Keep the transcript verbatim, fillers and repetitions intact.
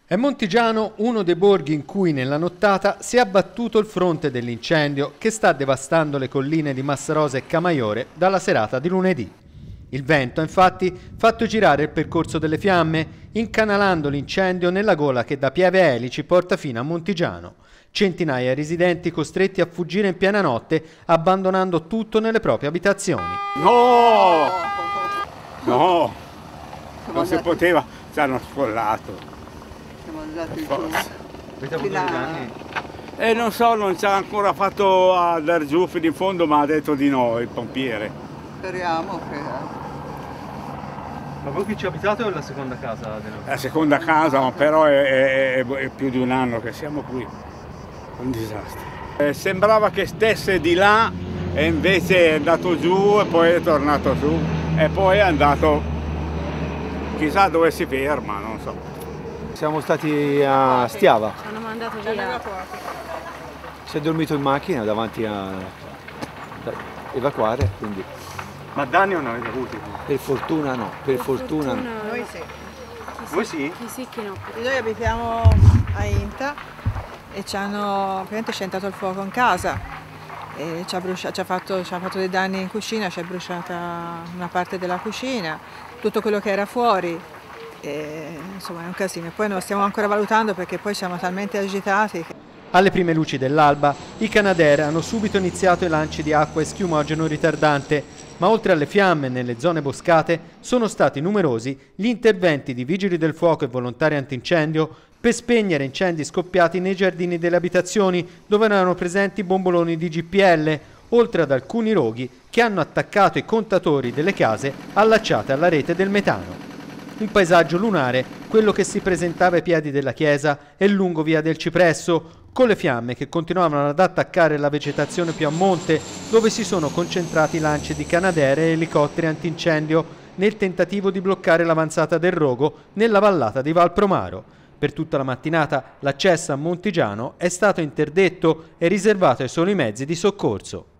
È Montigiano uno dei borghi in cui nella nottata si è abbattuto il fronte dell'incendio che sta devastando le colline di Massarosa e Camaiore dalla serata di lunedì. Il vento ha infatti fatto girare il percorso delle fiamme, incanalando l'incendio nella gola che da Pieve Elici porta fino a Montigiano. Centinaia di residenti costretti a fuggire in piena notte, abbandonando tutto nelle proprie abitazioni. No! No! Non si poteva, ci hanno sfollato. Siamo andati giù. Avete avuto dei danni? E non so, non ci ha ancora fatto andare giù fino in fondo, ma ha detto di no il pompiere. Speriamo che... Ma voi qui ci abitate o è la seconda casa? Della... La seconda casa, ma però è, è, è più di un anno che siamo qui. Un disastro. Eh, sembrava che stesse di là e invece è andato giù e poi è tornato su e poi è andato chissà dove si ferma, non so. Siamo stati a Stiava. Ci hanno mandato via. Si è dormito in macchina davanti a da evacuare, quindi. Ma danni non avete avuti? Per fortuna no, per, Per fortuna, fortuna no. Noi sì. Chi Voi sì? Chi sì, chi no. Noi abitiamo a Inta e ci hanno praticamente scientato il fuoco in casa. E ci, ha bruciato, ci, ha fatto, ci ha fatto dei danni in cucina, ci è bruciata una parte della cucina, tutto quello che era fuori. E, insomma è un casino. Poi non stiamo ancora valutando perché poi siamo talmente agitati. Alle prime luci dell'alba, i Canadair hanno subito iniziato i lanci di acqua e schiumogeno ritardante, ma oltre alle fiamme nelle zone boscate sono stati numerosi gli interventi di vigili del fuoco e volontari antincendio per spegnere incendi scoppiati nei giardini delle abitazioni dove erano presenti bomboloni di G P L, oltre ad alcuni roghi che hanno attaccato i contatori delle case allacciate alla rete del metano. Un paesaggio lunare, quello che si presentava ai piedi della chiesa e lungo via del Cipresso, con le fiamme che continuavano ad attaccare la vegetazione più a monte, dove si sono concentrati lanci di Canadair e elicotteri antincendio nel tentativo di bloccare l'avanzata del rogo nella vallata di Valpromaro. Per tutta la mattinata l'accesso a Montigiano è stato interdetto e riservato ai soli mezzi di soccorso.